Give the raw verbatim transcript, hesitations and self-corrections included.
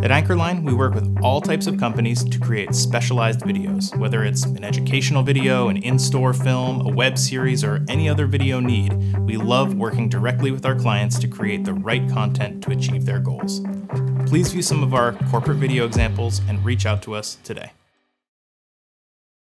At Anchorline, we work with all types of companies to create specialized videos, whether it's an educational video, an in-store film, a web series, or any other video need. We love working directly with our clients to create the right content to achieve their goals. Please view some of our corporate video examples and reach out to us today.